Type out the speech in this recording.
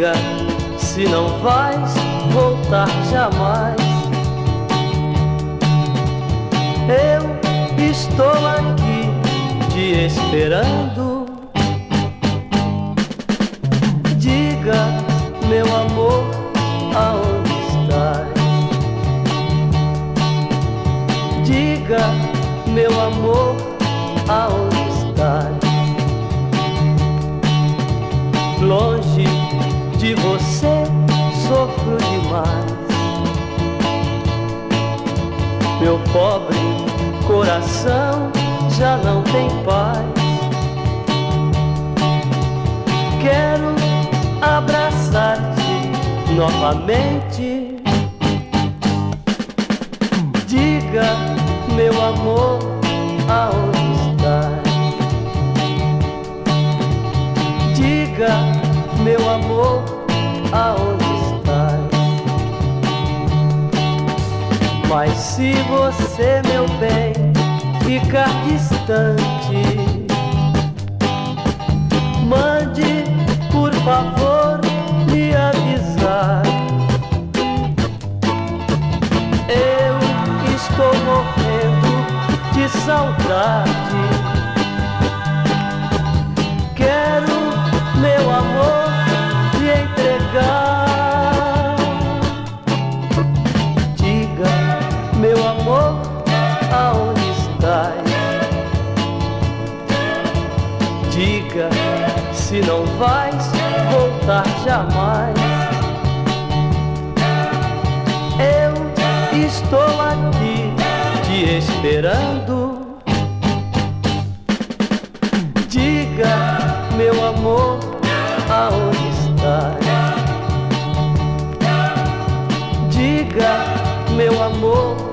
Diga se não vais voltar jamais. Eu estou aqui te esperando. Diga, meu amor, aonde estás? Diga, meu amor, aonde estás? Longe de você sofro demais. Meu pobre coração já não tem paz. Quero abraçar-te novamente. Diga, meu amor, aonde estás? Diga, meu amor, aonde estás? Mas se você, meu bem, ficar distante, mande, por favor, me avisar. Eu estou morrendo de saudade. Quero, meu amor, te entregar. Diga, meu amor, aonde estás? Diga se não vais voltar jamais. Eu estou aqui te esperando. Diga, meu amor, aonde estás? Diga, meu amor,